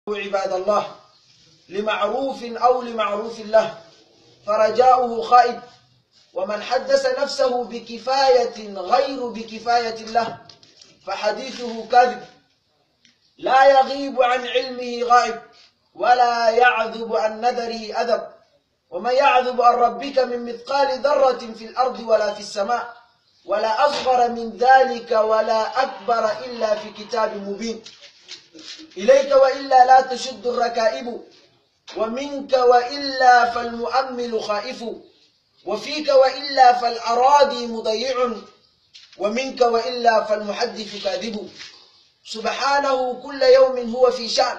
عباد الله لمعروف أو لمعروف له فرجاؤه خائب، ومن حدث نفسه بكفاية غير بكفاية الله فحديثه كاذب. لا يغيب عن علمه غائب، ولا يعذب عن نذره أذب. وما يعذب عن ربك من مثقال ذرة في الأرض ولا في السماء، ولا أصغر من ذلك ولا أكبر إلا في كتاب مبين. إليك وإلا لا تشد الركائب، ومنك وإلا فالمؤمل خائف، وفيك وإلا فالأراضي مضيع، ومنك وإلا فالمحدث كاذب. سبحانه كل يوم هو في شأن،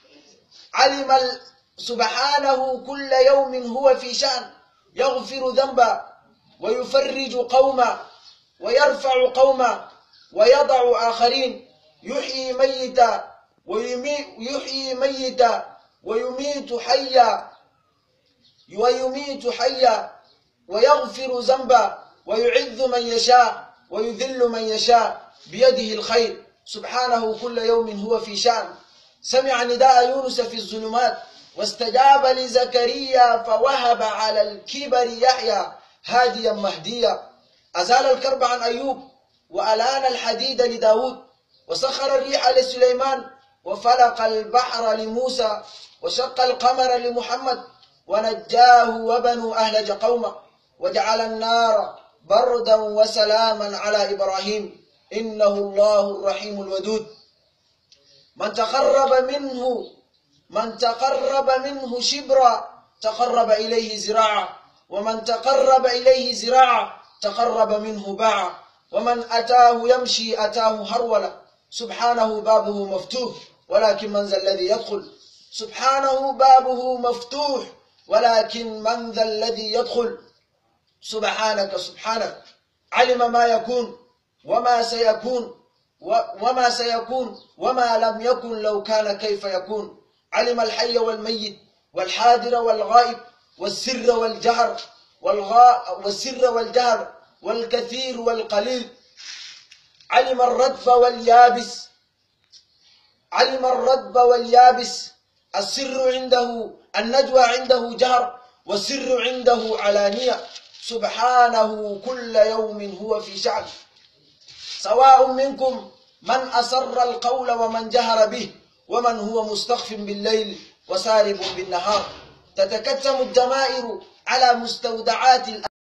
سبحانه كل يوم هو في شأن، يغفر ذنبا ويفرج قوما ويرفع قوما ويضع آخرين، يحيي ميتا ويميت حيا ويغفر ذنبا ويعز من يشاء ويذل من يشاء بيده الخير. سبحانه كل يوم هو في شأن. سمع نداء يونس في الظلمات واستجاب لزكريا فوهب على الكبر يحيى هاديا مهديا. أزال الكرب عن أيوب وألان الحديد لداود، وسخر الريح لسليمان وفلق البحر لموسى، وشق القمر لمحمد ونجاه وبنو أهلج قومه، وجعل النار بردا وسلاما على إبراهيم إنه الله الرحيم الودود. من تقرب منه شبرا تقرب إليه زراعا، ومن تقرب إليه زراعا تقرب منه باعا، ومن أتاه يمشي أتاه هرولا. سبحانه بابه مفتوح ولكن من ذا الذي يدخل، سبحانه بابه مفتوح ولكن من ذا الذي يدخل. سبحانك علم ما يكون وما سيكون وما لم يكن لو كان كيف يكون. علم الحي والميت والحاضر والغائب والسر والجهر والكثير والقليل. علم الرطب واليابس. السر عنده النجوى عنده جهر، والسر عنده علانية. سبحانه كل يوم هو في شأن. سواء منكم من أسر القول ومن جهر به، ومن هو مستخف بالليل وسارب بالنهار. تتكتم الدمائر على مستودعات